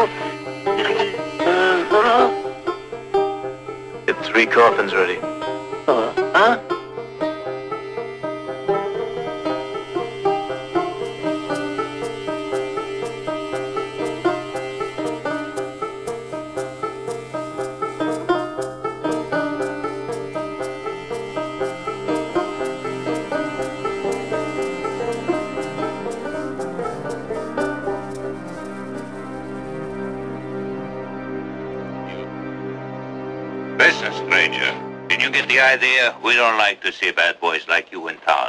Get 3 coffins ready. Huh? Listen, stranger, did you get the idea? We don't like to see bad boys like you in town.